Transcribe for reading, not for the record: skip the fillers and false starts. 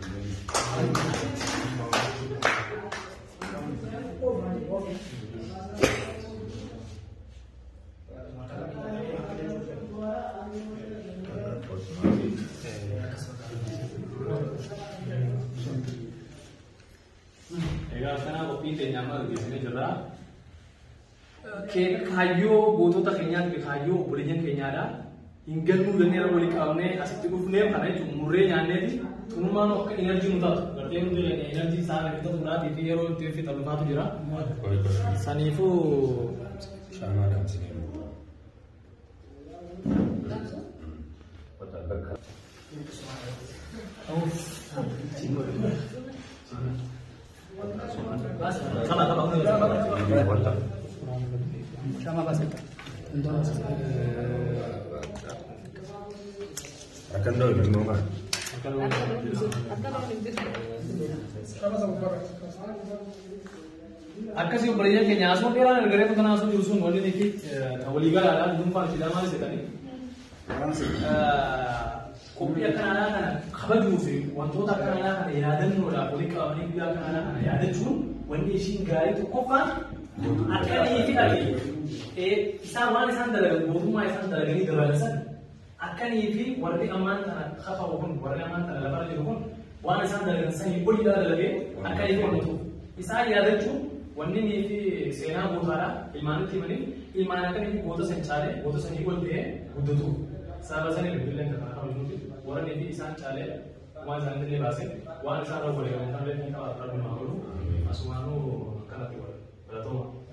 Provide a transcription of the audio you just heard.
Egaa kana qophii keenyaa maal geessine jirra. Kaayyoo gootota keenyaatti kaayyoo obboleeyyan keenyaadha. Hin galmuu jennee walii qabnee asitti dhufnee kana jechuun murree nyaanneeti tunumaan akka enerjii nu taatu. Gartee nuti enerjii isaa namicha turaatii fi yeroo itti fixalufaatu jira. Saniifuu shaamaa daamsinee sama bahasa akan dulu memang akkasii obboleeyyan keenya asuma dheeraan ergaree bakka naasuu jiru sun wanni nuti walii galaadhaan dhuunfaan fidaa maal jedhanii qophii akkanaadhaa kana kabajuu fi wantoota akkanaadhaa kana yaadannoodhaaf walii qabanii guyyaa akkanaadhaa kana yaadachuun wanni ishiin gaarii tokkoffaan akkanii fi isaan waan isaan dalagan mootummaa isaan dalaganii dabalansan akkanii fi warri ammaan kana hafaa'u kun warri ammaan kana lafarra jiru kun waan isaan dalagan sanii oliidhaa dalagee akkanii fi wantu isaan yaadachuun wanni fi seenaa gootaadhaa ilmaanitti himanii ilmaan akkanii fi goota san caalee goota sanii ol ta'ee guddatu sababa sanii bilbileen kan kana qabnuuti warri fi isaan caalee waan isaanitti illee baasee waan isaan wal waliin kan illee kan qabaatu dhabnu maa godhu asumaanuu akkanatti wal baratuma.